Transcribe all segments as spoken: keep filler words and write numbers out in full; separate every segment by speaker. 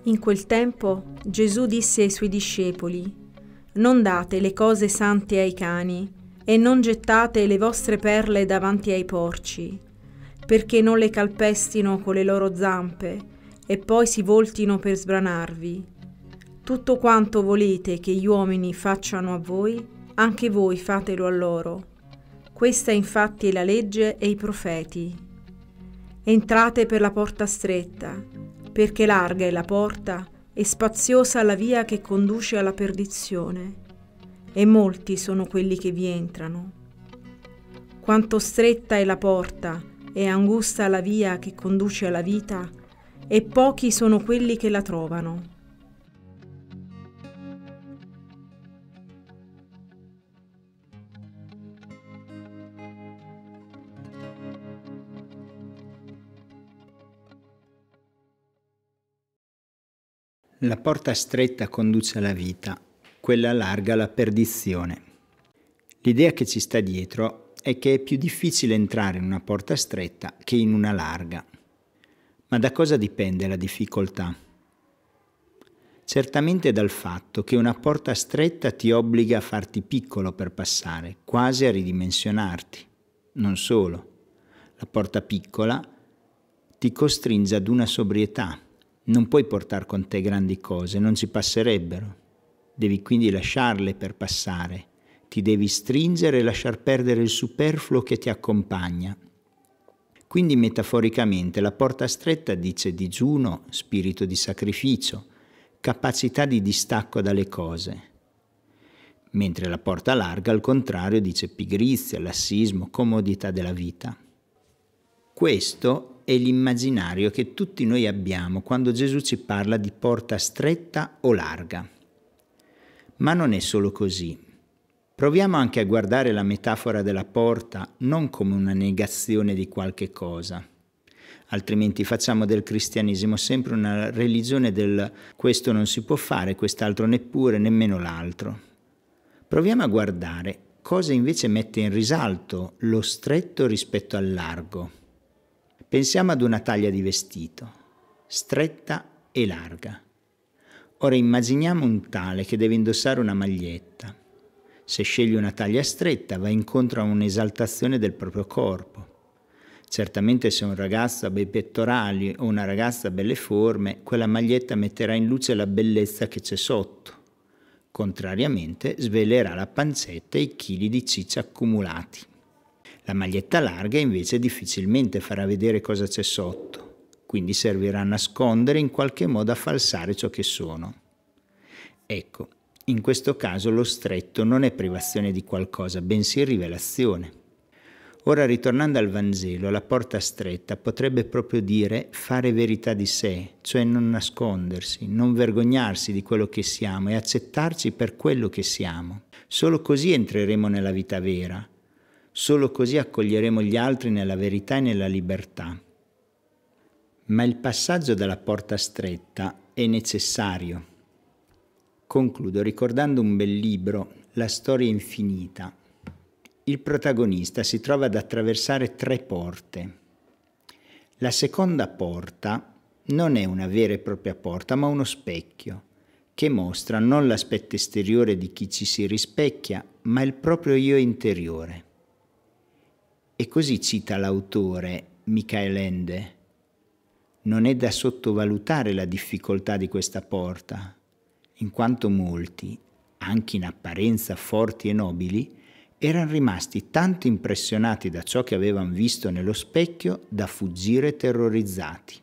Speaker 1: In quel tempo Gesù disse ai suoi discepoli: «Non date le cose sante ai cani e non gettate le vostre perle davanti ai porci, perché non le calpestino con le loro zampe e poi si voltino per sbranarvi. Tutto quanto volete che gli uomini facciano a voi, anche voi fatelo a loro. Questa infatti è la legge e i profeti. Entrate per la porta stretta, perché larga è la porta e spaziosa la via che conduce alla perdizione, e molti sono quelli che vi entrano. Quanto stretta è la porta e angusta la via che conduce alla vita, e pochi sono quelli che la trovano.
Speaker 2: La porta stretta conduce alla vita, quella larga alla perdizione. L'idea che ci sta dietro è che è più difficile entrare in una porta stretta che in una larga. Ma da cosa dipende la difficoltà? Certamente dal fatto che una porta stretta ti obbliga a farti piccolo per passare, quasi a ridimensionarti. Non solo, la porta piccola ti costringe ad una sobrietà. Non puoi portare con te grandi cose, non ci passerebbero. Devi quindi lasciarle per passare. Ti devi stringere e lasciar perdere il superfluo che ti accompagna. Quindi metaforicamente la porta stretta dice digiuno, spirito di sacrificio, capacità di distacco dalle cose. Mentre la porta larga al contrario dice pigrizia, lassismo, comodità della vita. Questo è l'immaginario che tutti noi abbiamo quando Gesù ci parla di porta stretta o larga. Ma non è solo così. Proviamo anche a guardare la metafora della porta non come una negazione di qualche cosa. Altrimenti facciamo del cristianesimo sempre una religione del questo non si può fare, quest'altro neppure, nemmeno l'altro. Proviamo a guardare cosa invece mette in risalto lo stretto rispetto al largo. Pensiamo ad una taglia di vestito, stretta e larga. Ora immaginiamo un tale che deve indossare una maglietta. Se sceglie una taglia stretta va incontro a un'esaltazione del proprio corpo. Certamente se un ragazzo ha bei pettorali o una ragazza ha belle forme, quella maglietta metterà in luce la bellezza che c'è sotto. Contrariamente svelerà la pancetta e i chili di ciccia accumulati. La maglietta larga invece difficilmente farà vedere cosa c'è sotto, quindi servirà a nascondere, in qualche modo a falsare ciò che sono. Ecco, in questo caso lo stretto non è privazione di qualcosa, bensì rivelazione. Ora, ritornando al Vangelo, la porta stretta potrebbe proprio dire fare verità di sé, cioè non nascondersi, non vergognarsi di quello che siamo e accettarci per quello che siamo. Solo così entreremo nella vita vera. Solo così accoglieremo gli altri nella verità e nella libertà. Ma il passaggio dalla porta stretta è necessario. Concludo ricordando un bel libro, La storia infinita. Il protagonista si trova ad attraversare tre porte. La seconda porta non è una vera e propria porta, ma uno specchio, che mostra non l'aspetto esteriore di chi ci si rispecchia, ma il proprio io interiore. E così cita l'autore Michael Ende. Non è da sottovalutare la difficoltà di questa porta, in quanto molti, anche in apparenza forti e nobili, erano rimasti tanto impressionati da ciò che avevano visto nello specchio da fuggire terrorizzati.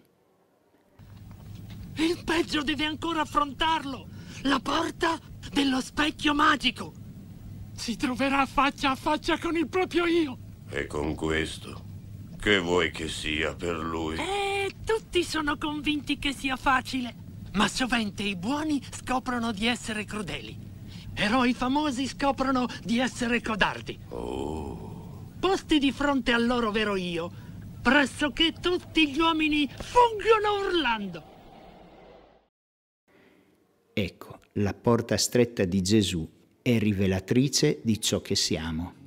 Speaker 3: Il peggio deve ancora affrontarlo! La porta dello specchio magico! Si troverà faccia a faccia con il proprio io!
Speaker 4: E con questo, che vuoi che sia per lui?
Speaker 3: Eh, tutti sono convinti che sia facile, ma sovente i buoni scoprono di essere crudeli. Eroi famosi scoprono di essere codardi.
Speaker 4: Oh.
Speaker 3: Posti di fronte al loro vero io, pressoché tutti gli uomini fuggono urlando.
Speaker 2: Ecco, la porta stretta di Gesù è rivelatrice di ciò che siamo.